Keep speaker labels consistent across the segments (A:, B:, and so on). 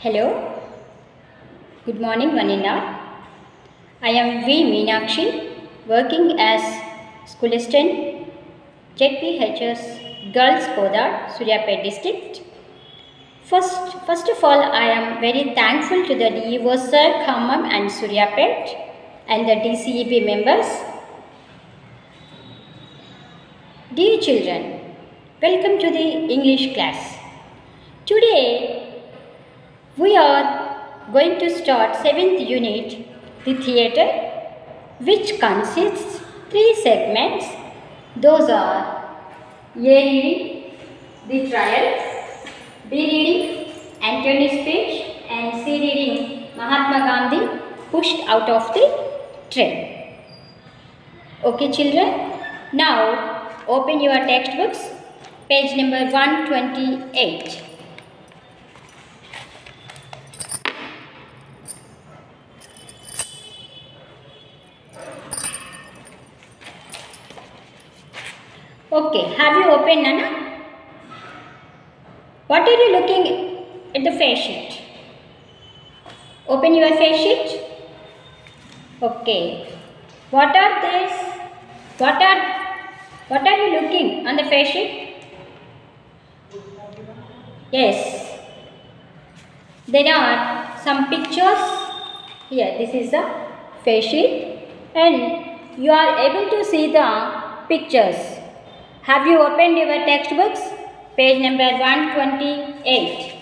A: Hello, good morning, Vanilla. I am V. Meenakshi, working as school assistant, ZPHS Girls Kodad, Suryapet district. First of all, I am very thankful to the DEO Sir, Khammam and Suryapet and the DCEB members. Dear children, welcome to the English class. Today, we are going to start 7th unit, the theatre, which consists 3 segments. Those are A reading, the trial, B reading, Antony's speech, and C reading, Mahatma Gandhi pushed out of the train. Okay children, now open your textbooks, page number 128. Okay, have you opened, Nana? What are you looking at the face sheet? Open your face sheet. Okay. What are these? What are you looking on the face sheet? Yes. There are some pictures. Here, this is the face sheet, and you are able to see the pictures. Have you opened your textbooks? Page number 128.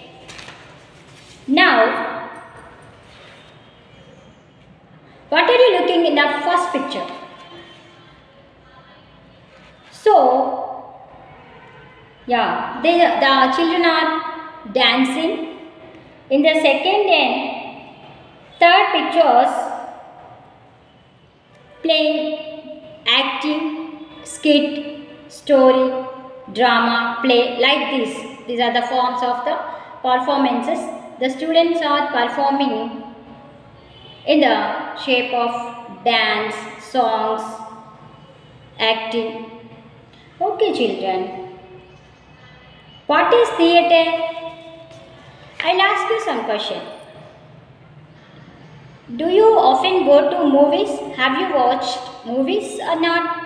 A: Now, what are you looking in the first picture? So, yeah, the children are dancing. In the second and third pictures, playing, acting, skit, story, drama, play, like this. These are the forms of the performances. The students are performing in the shape of dance, songs, acting. Okay children, what is theatre? I'll ask you some question. Do you often go to movies? Have you watched movies or not?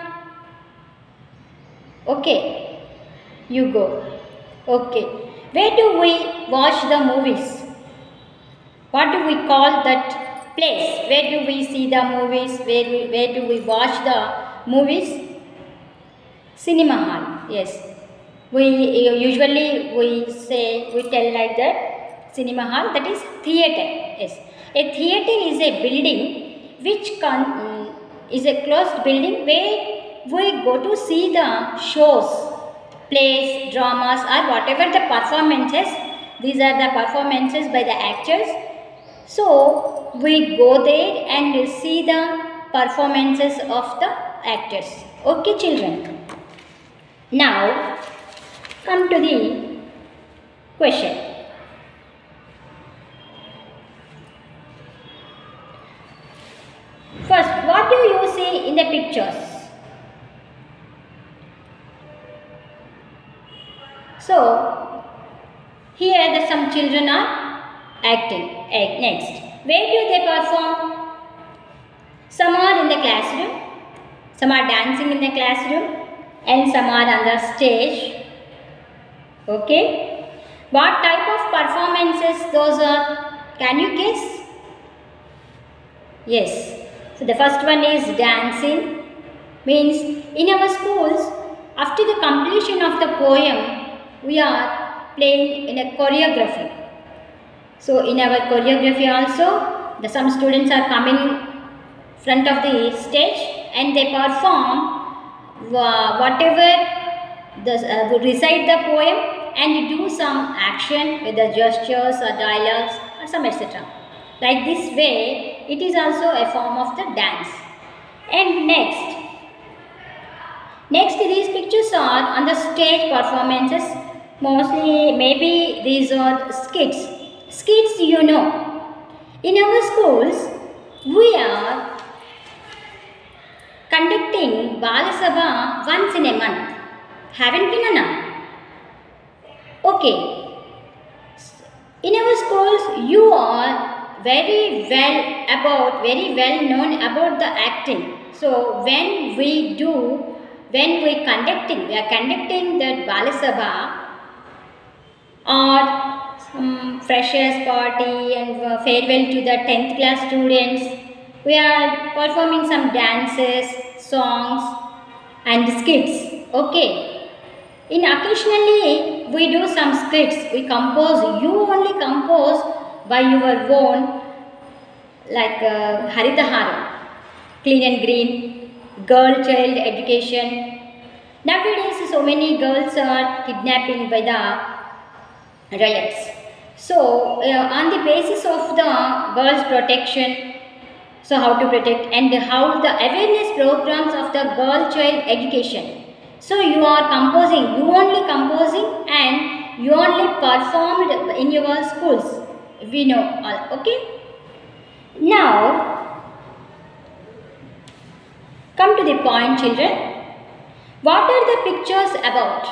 A: Okay, you go. Okay, where do we watch the movies? What do we call that place? Where do we see the movies? Where do we watch the movies? Cinema hall. Yes, we tell like that. Cinema hall, that is theatre. Yes, a theatre is a building which is a closed building where we go to see the shows, plays, dramas, or whatever the performances. These are the performances by the actors. So, we go there and see the performances of the actors. Okay children. Now, come to the question. First, what do you see in the pictures? So, here some children are acting. Next, where do they perform? Some are in the classroom, some are dancing in the classroom, and some are on the stage. Okay. What type of performances those are? Can you guess? Yes. So, the first one is dancing. Means in our schools, after the completion of the poem, we are playing in a choreography. So, in our choreography also, some students are coming front of the stage and they perform whatever recite the poem and do some action with the gestures or dialogues or some etc. Like this way, it is also a form of the dance. And next these pictures are on the stage performances. Mostly, maybe these are skits. Skits, you know. In our schools, we are conducting Bala Sabha once in a month. Haven't we, Nana? Okay. In our schools, you are very well known about the acting. So when we are conducting that Balasabha or some freshers party and farewell to the 10th class students, we are performing some dances, songs and skits. Okay. Occasionally we do some skits. We compose. You only compose by your own, like Haritaharam, Clean and Green, Girl Child Education. Nowadays, so many girls are kidnapping by the riots. So, on the basis of the girls' protection, so how to protect and how the awareness programs of the girl child education. So you are composing, you only composing and you only performed in your schools. We know all, okay? Now, come to the point, children. What are the pictures about?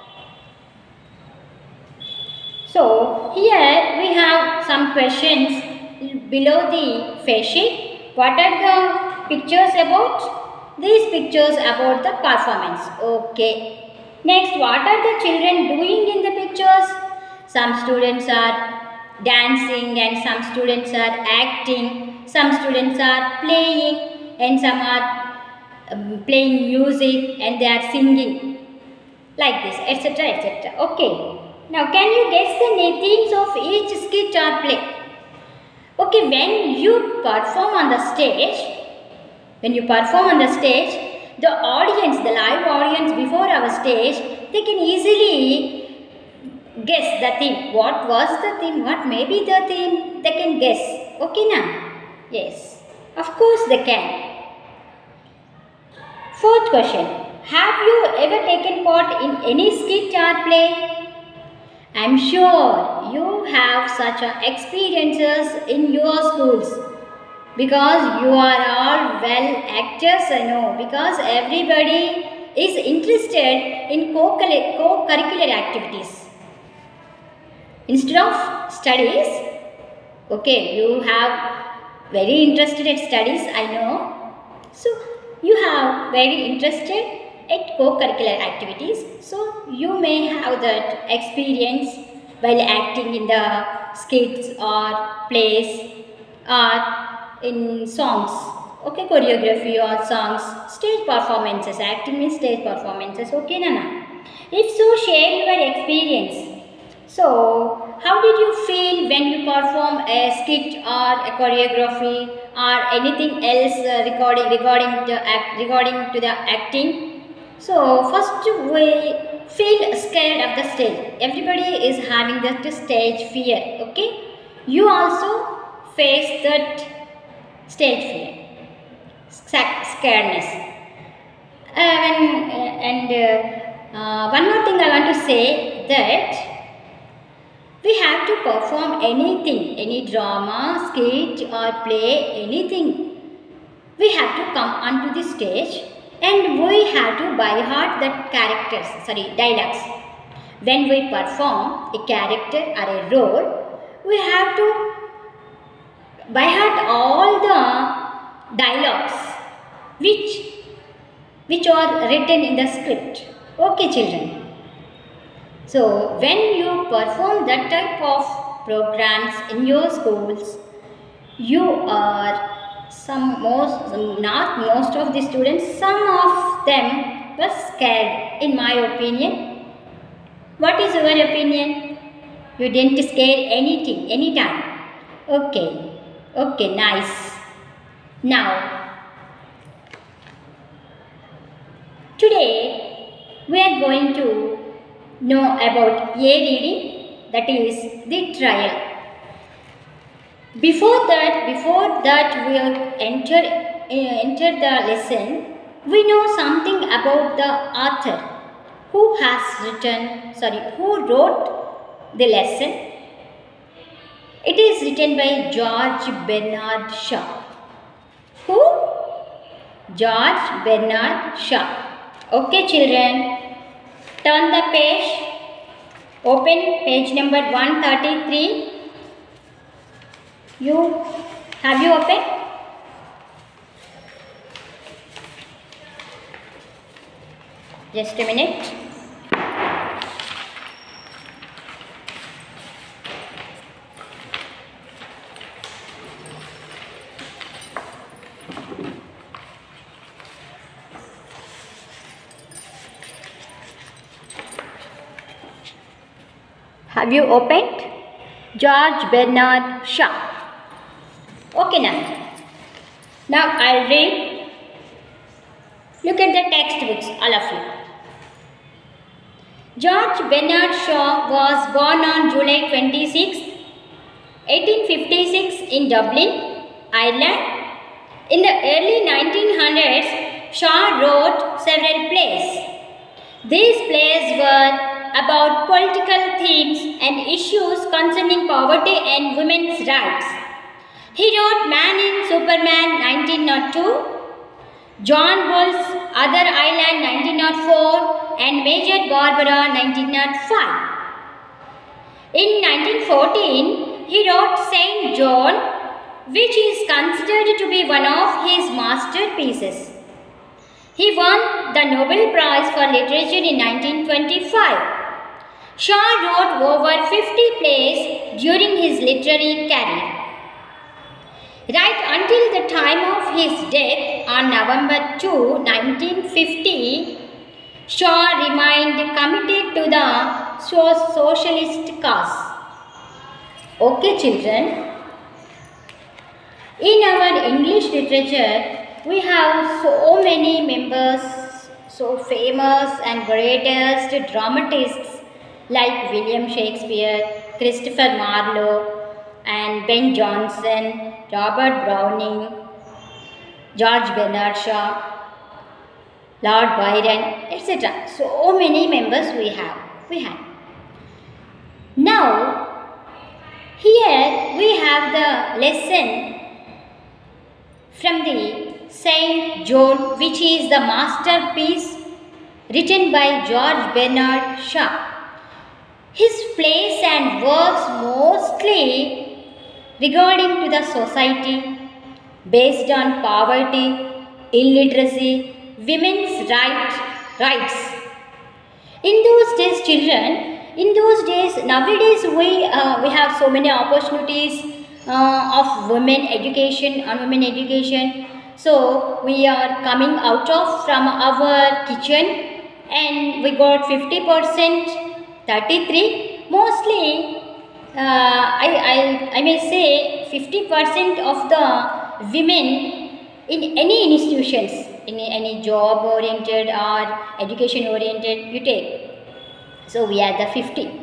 A: So, here we have some questions below the face sheet. What are the pictures about? These pictures about the performance. Okay. Next, what are the children doing in the pictures? Some students are dancing and some students are acting. Some students are playing and some are playing music and they are singing. Like this, etc. etc. Okay. Now, can you guess the themes of each skit or play? Okay, when you perform on the stage, the audience, the live audience before our stage, they can easily guess the theme. What was the theme? What may be the theme? They can guess. Okay, now? Yes. Of course they can. Fourth question. Have you ever taken part in any skit or play? I am sure you have such experiences in your schools because you are all well actors, I know, because everybody is interested in co-curricular activities. Instead of studies, okay, you have very interested in studies, I know. So, you have very interested at co-curricular activities, so you may have that experience while acting in the skits or plays or in songs, okay, choreography or songs, stage performances. Acting means stage performances, okay, Nana? If so, share your experience. So, how did you feel when you perform a skit or a choreography or anything else regarding to the acting? So, first we feel scared of the stage. Everybody is having that stage fear, okay? You also face that stage fear, scaredness. One more thing I want to say that we have to perform anything, any drama, skit or play, anything. We have to come onto the stage and we have to by heart that dialogues. When we perform a character or a role, we have to by heart all the dialogues which are written in the script. Okay, children. So, when you perform that type of programs in your schools, you are not most of the students, some of them were scared, in my opinion. What is your opinion? You didn't scare anytime. Okay, nice. Now, today we are going to know about A-reading, that is the trial. Before that we will enter the lesson. We know something about the author who wrote the lesson. It is written by George Bernard Shaw. Who? George Bernard Shaw. Okay, children. Turn the page. Open page number 133. You have you opened? Just a minute. Have you opened? George Bernard Shaw. Okay now. Now I'll read. Look at the textbooks, all of you. George Bernard Shaw was born on July 26, 1856 in Dublin, Ireland. In the early 1900s, Shaw wrote several plays. These plays were about political themes and issues concerning poverty and women's rights. He wrote Man in Superman 1902, John Bull's Other Island 1904 and Major Barbara 1905. In 1914, he wrote Saint John, which is considered to be one of his masterpieces. He won the Nobel Prize for Literature in 1925. Shaw wrote over 50 plays during his literary career. Right until the time of his death on November 2, 1950, Shaw remained committed to the socialist cause. Okay, children. In our English literature, we have so many members, so famous and greatest dramatists like William Shakespeare, Christopher Marlowe, and Ben Jonson, Robert Browning, George Bernard Shaw, Lord Byron, etc. So many members we had. Now, here we have the lesson from the Saint John, which is the masterpiece written by George Bernard Shaw. His plays and works mostly regarding to the society based on poverty, illiteracy, women's rights. In those days, children, nowadays we have so many opportunities of women education. So we are coming out of from our kitchen and we got 50%, 33, mostly I may say 50% of the women in any institutions, in any job oriented or education oriented you take. So we are the 50,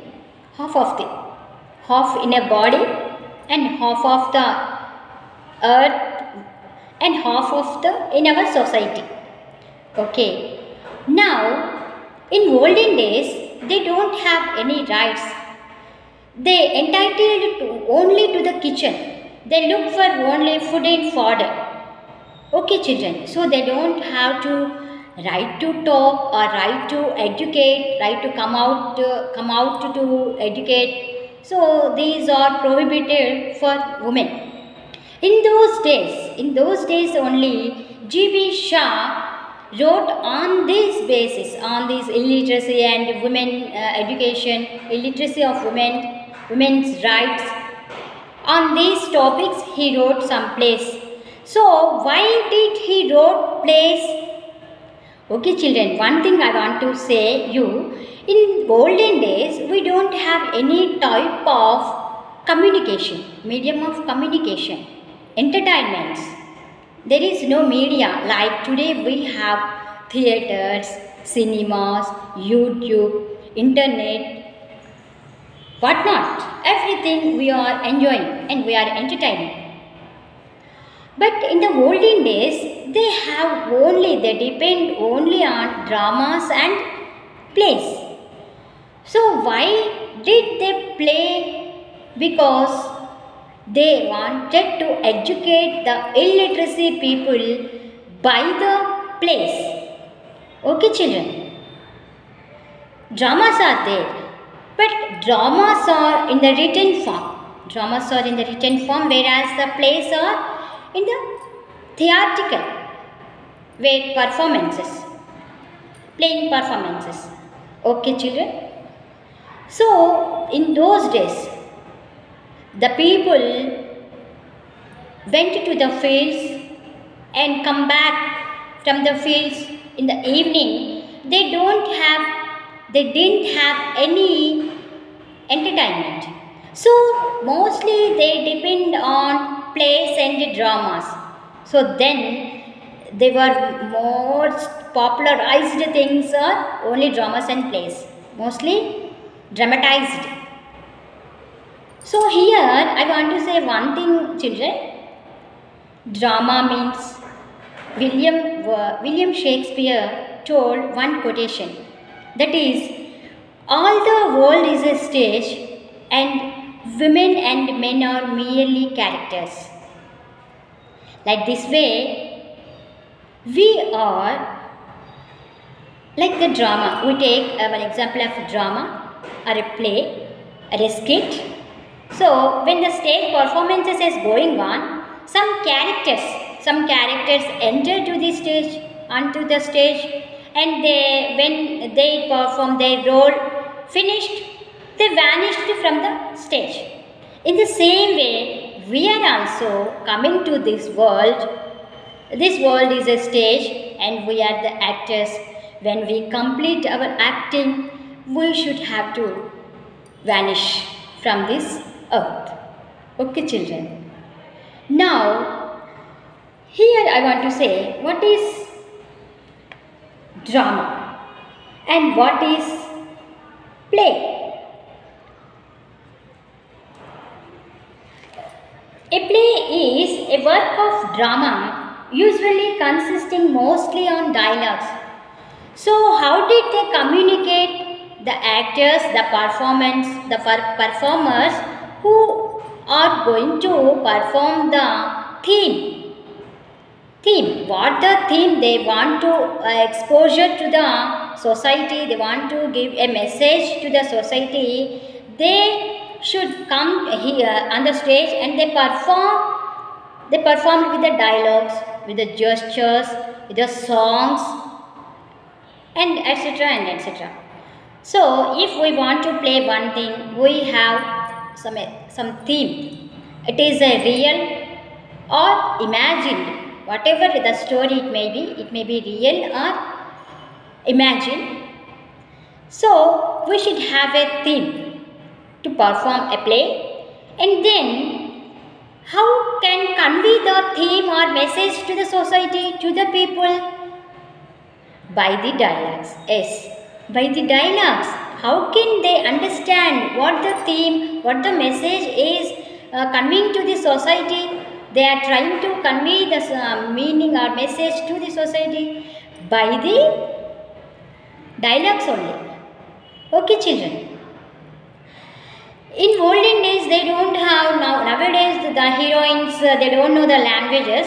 A: half in a body and half of the earth and half of the in our society. Okay. Now, in olden days, they don't have any rights. They entitled to only to the kitchen. They look for only food and fodder. Okay, children. So they don't have to right to talk or right to educate, right to come out to educate. So these are prohibited for women. In those days only, G.B. Shaw wrote on this basis, on this illiteracy and women education, illiteracy of women's rights. On these topics, he wrote some plays. So, why did he wrote plays? Okay, children, one thing I want to say you, in olden days, we don't have any type of communication, medium of communication, entertainments. There is no media like today we have theatres, cinemas, YouTube, internet, whatnot. Everything we are enjoying and we are entertaining. But in the olden days, they depend only on dramas and plays. So why did they play? Because they wanted to educate the illiteracy people by the plays. Okay, children. Dramas are there, but dramas are in the written form. Dramas are in the written form, whereas the plays are in the theatrical way, performances, playing performances. Okay, children. So in those days, the people went to the fields and come back from the fields in the evening. They didn't have any entertainment. So mostly they depend on plays and dramas. So then they were most popularized things are only dramas and plays, mostly dramatized. So here I want to say one thing, children. Drama means William Shakespeare told one quotation, that is, all the world is a stage and women and men are merely characters. Like this way, we are like the drama. We take an example of a drama or a play or a skit. So when the stage performances is going on, some characters enter to the stage, onto the stage, and when they perform their role finished, they vanished from the stage. In the same way, we are also coming to this world. This world is a stage and we are the actors. When we complete our acting, we should have to vanish from this earth. Okay, children. Now, here I want to say what is drama and what is play. A play is a work of drama, usually consisting mostly on dialogues. So how did they communicate? The actors, the performers who are going to perform the theme. What the theme they want to exposure to the society, they want to give a message to the society. They should come here on the stage and they perform with the dialogues, with the gestures, with the songs, and etc. and etc. So if we want to play one thing, we have some theme. It is a real or imagined, whatever the story it may be real or imagined. So we should have a theme to perform a play, and then how can convey the theme or message to the society, to the people? By the dialogues. Yes, by the dialogues. How can they understand what the theme, what the message is conveying to the society? They are trying to convey the meaning or message to the society by the dialogues only. Okay, children. In olden days, they don't have, nowadays the heroines, they don't know the languages.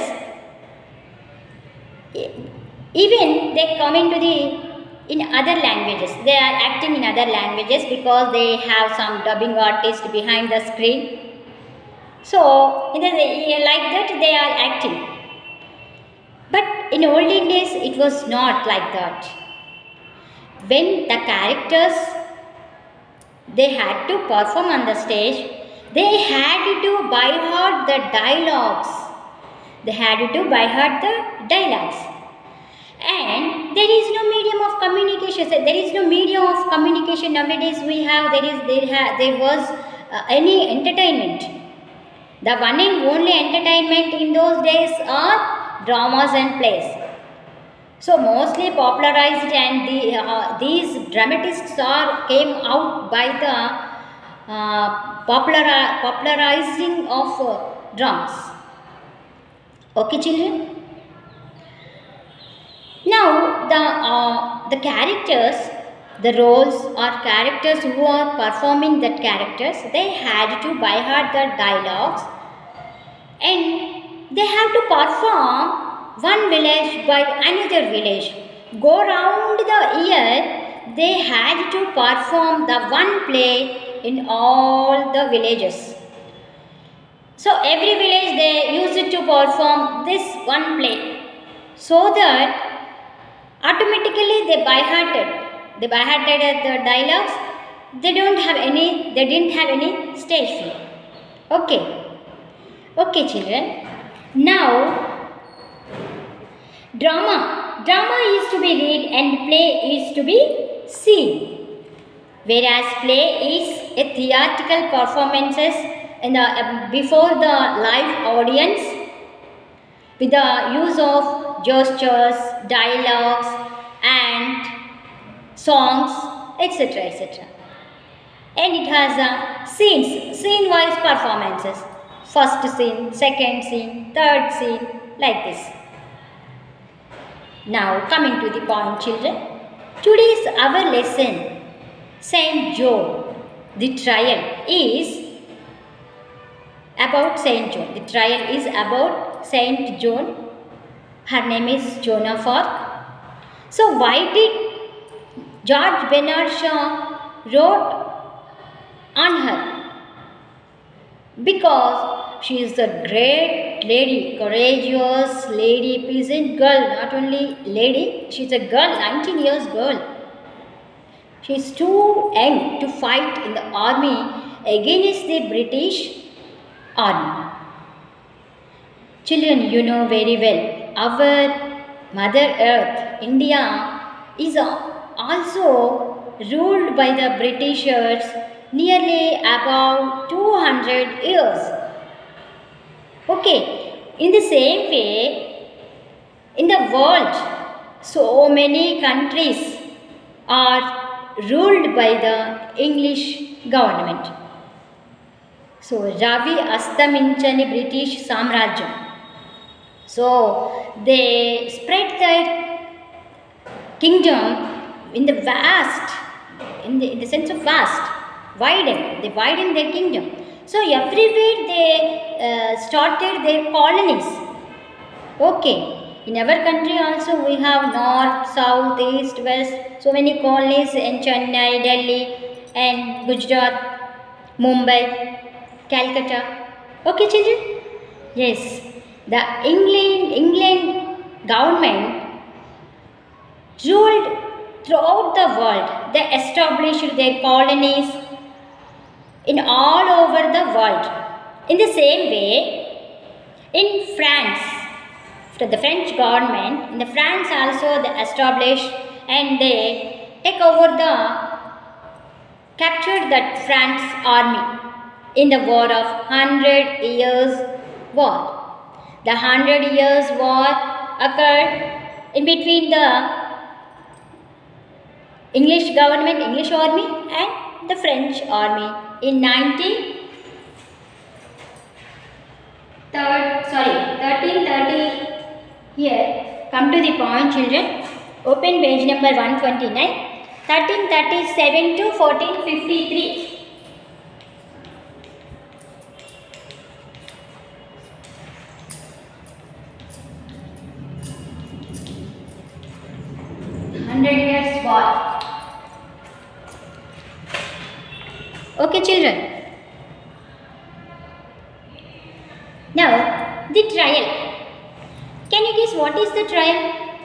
A: Even they come into in other languages. They are acting in other languages because they have some dubbing artist behind the screen. So, like that they are acting. But in olden days, it was not like that. When the characters, they had to perform on the stage, they had to by heart the dialogues. And there is no medium of communication. There is no medium of communication nowadays. There was any entertainment. The one and only entertainment in those days are dramas and plays. So mostly popularized, and these dramatists came out by the popularizing of dramas. Okay, children. Now the characters, the roles or characters who are performing that characters, they had to by heart the dialogues, and they have to perform one village by another village. Go round the year, they had to perform the one play in all the villages. So every village they used to perform this one play, so that automatically they by hearted the dialogues. They didn't have any stage fear. Okay, okay, children. Now drama is to be read and play is to be seen. Whereas play is a theatrical performances in the before the live audience with the use of gestures, dialogues, and songs, etc., etc. And it has scene-wise performances. First scene, second scene, third scene, like this. Now coming to the point, children. Today's our lesson, Saint John. The trial is about Saint John. The trial is about Saint John. Her name is Joan of Arc. So why did George Bernard Shaw wrote on her? Because she is a great lady, courageous lady, peasant girl. Not only lady, she is a girl, 19 years girl. She is too young to fight in the army against the British army. Children, you know very well, our Mother Earth, India, is also ruled by the Britishers nearly about 200 years. Okay, in the same way, in the world, so many countries are ruled by the English government. So, Ravi Astaminchani British Samrajyam. So, they spread their kingdom in the vast, in the sense of vast, they widened their kingdom. So, everywhere they started their colonies. Okay. In our country also we have north, south, east, west, so many colonies in Chennai, Delhi and Gujarat, Mumbai, Calcutta. Okay, children? Yes. The England government ruled throughout the world. They established their colonies in all over the world. In the same way, in France, the French government, in the France also they established and they take over captured that France army in the war of 100 Years War. The 100 Years War occurred in between the English government, English army and the French army in 1330. Here, come to the point, children. Open page number 129. 1337 to 1453. Years War. Okay, children. Now, the trial. Can you guess what is the trial?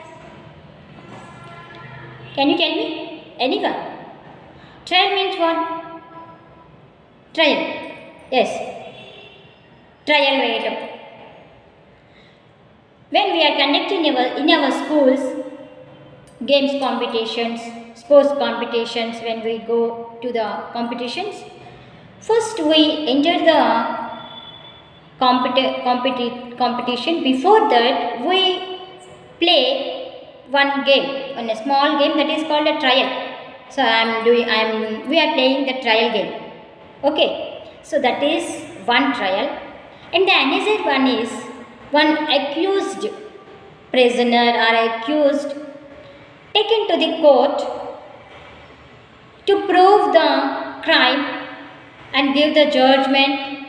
A: Can you tell me? Anyone? Trial means what? Trial. Yes. Trial wait. When we are conducting in our schools, games competitions, sports competitions, when we go to the competitions, first we enter the competition. Before that, we play one game, a small game that is called a trial. So we are playing the trial game. Okay, so that is one trial, and the another one is one accused prisoner or accused taken to the court to prove the crime and give the judgment.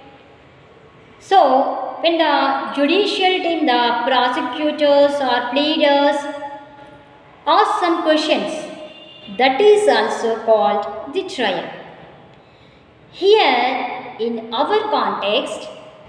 A: So, when the judicial team, the prosecutors or pleaders ask some questions, that is also called the trial. Here, in our context,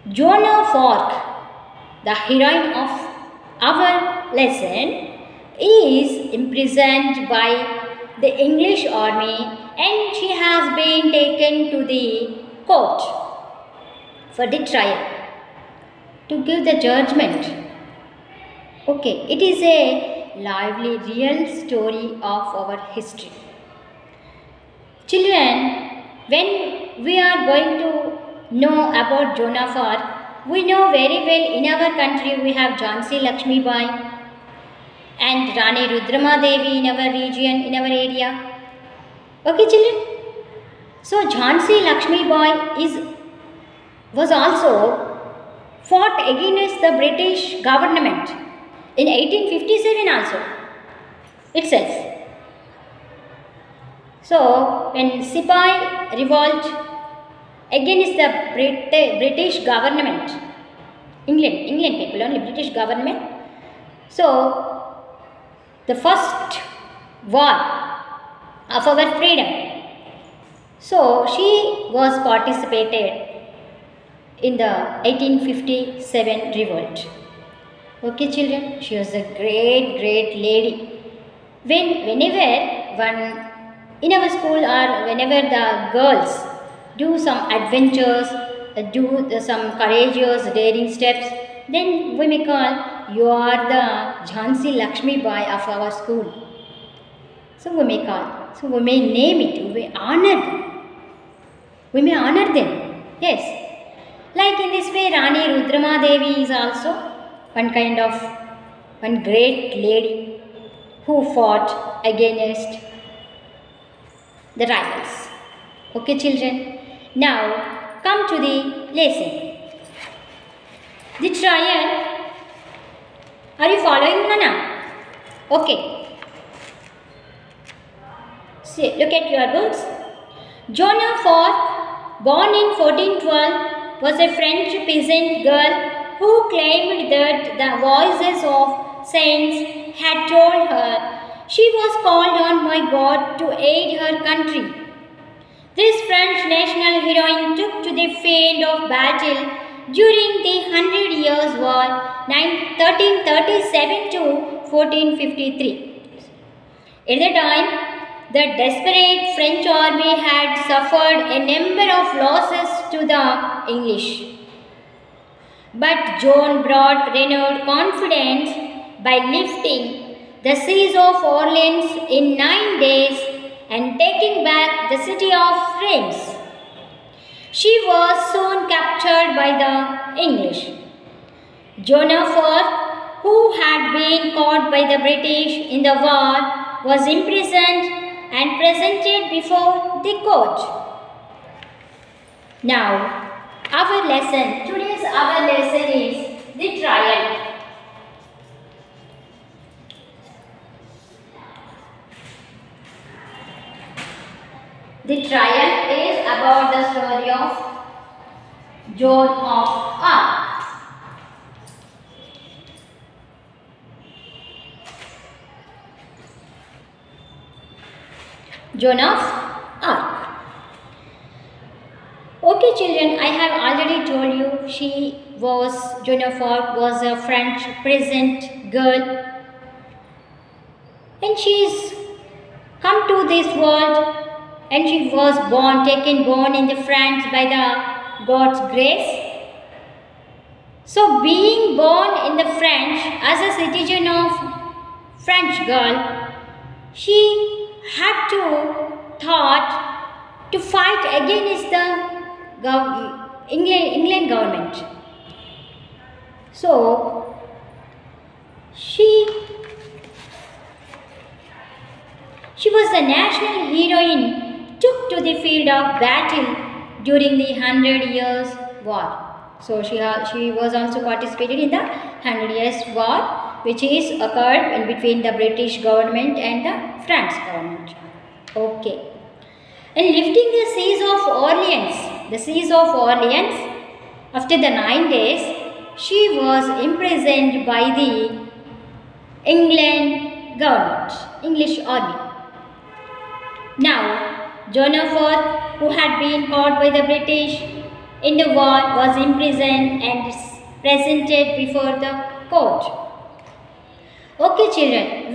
A: Joan of Arc, the heroine of our lesson, is imprisoned by the English army and she has been taken to the court for the trial to give the judgment. Okay, it is a lively real story of our history. Children, when we are going to know about Joan of Arc, we know very well in our country we have Jhansi Lakshmi Bai and Rani Rudrama Devi in our region, in our area. Okay children? So Jhansi Lakshmi Bai was also fought against the British government in 1857 also itself. So when Sipai revolt against the British government, England people, only British government. So the first war of our freedom. So she was participated in the 1857 revolt. Okay children, she was a great lady. Whenever in our school or whenever the girls do some adventures, do some courageous daring steps, then we may call, you are the Jhansi Lakshmi Bai of our school. So we may call, so we may name it, we may honor them. We may honor them, yes. Like in this way, Rani Rudrama Devi is also one great lady who fought against the rivals. Okay children, now come to the lesson. The trial, are you following Nana? Okay. See, look at your books. Joan of Arc, born in 1412, was a French peasant girl who claimed that the voices of saints had told her she was called on by God to aid her country. This French national heroine took to the field of battle during the 100 Years' War 1337 to 1453. At the time, the desperate French army had suffered a number of losses to the English. But Joan brought renewed confidence by lifting the siege of Orleans in 9 days and taking back the city of Reims. She was soon captured by the English. Joan of Arc, who had been caught by the British in the war, was imprisoned and presented before the court. Now, today's our lesson is the trial. The trial is about the story of Joan of Arc. Joan of Arc. Okay children, I have already told you Joan of Arc was a French peasant girl and she's come to this world and she was born in the France by the God's grace. So being born in the French as a citizen of French girl, she had thought to fight against the England government. So she was the national heroine took to the field of battle during the 100 Years' War. So she was also participated in the 100 Years' War, which is occurred in between the British government and the France government. Okay. In lifting the siege of Orleans, after the 9 days, she was imprisoned by the English army. Now, Joan of Arc, who had been caught by the British, in the war was imprisoned and is presented before the court. Okay children,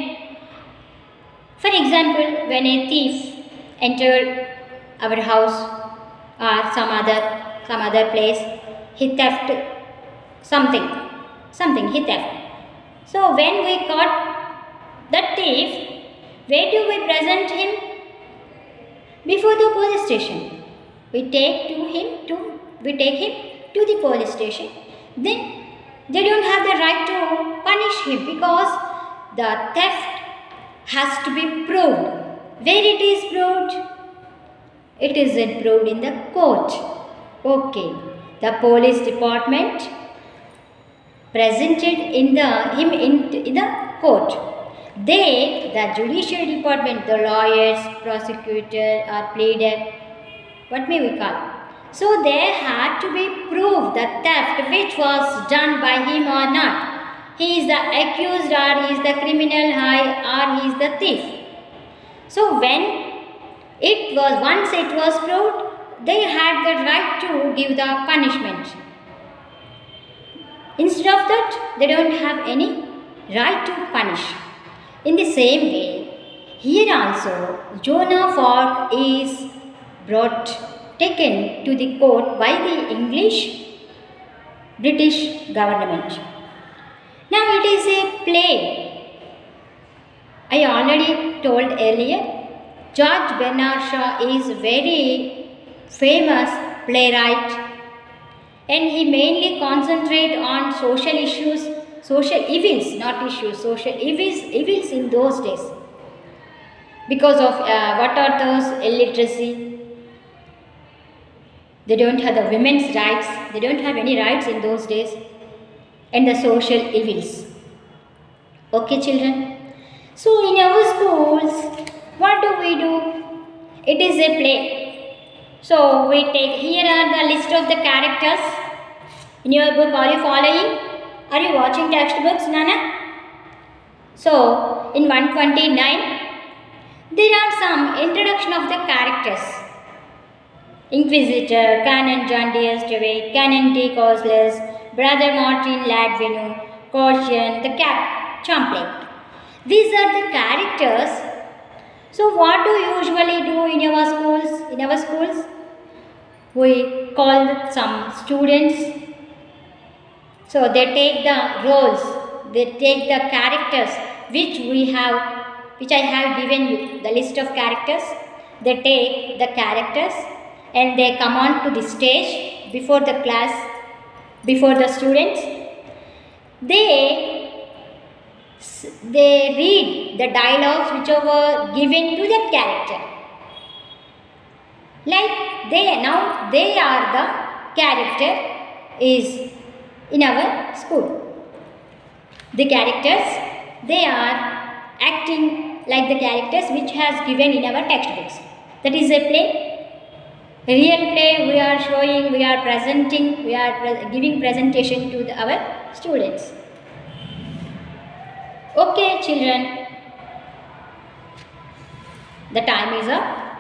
A: for example, when a thief entered our house or some other place, he theft something he theft. So when we caught that thief, where do we present him? Before the police station. We take him to the police station. Then they don't have the right to punish him because the theft has to be proved. Where it is proved? It is proved in the court. Okay. The police department presented him in the court. They, the judicial department, the lawyers, prosecutor or pleader, what may we call? So there had to be proved the theft which was done by him or not. He is the accused or he is the criminal or he is the thief. So once it was proved, they had the right to give the punishment. Instead of that, they don't have any right to punish. In the same way, here also Joan of Arc is taken to the court by the British government. Now it is a play. I already told earlier, George Bernard Shaw is very famous playwright and he mainly concentrates on social issues, social evils, not issues, social evils in those days. Because of what are those? Illiteracy. They don't have the women's rights. They don't have any rights in those days. And the social evils. Okay children. So in our schools, what do? It is a play. So we take, here are the list of the characters. In your book, are you following? Are you watching textbooks, Nana? So in 129, there are some introduction of the characters. Inquisitor, Canon John D. Stewart, Canon T. Cosles, Brother Martin Ladvenu, Caution, the Champlain. These are the characters. So what do you usually do in our schools? We call some students. So they take the roles, they take the characters which I have given you, the list of characters. They take the characters and they come on to the stage before the class, before the students. They read the dialogues which were given to the character. Like they are the character is in our school. The characters, they are acting like the characters which has given in our textbooks. That is a play. Real play we are showing, we are presenting, we are giving presentation to our students. Okay children, the time is up.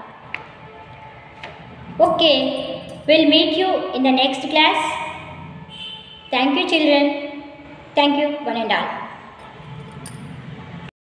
A: Okay, we'll meet you in the next class. Thank you children. Thank you one and all.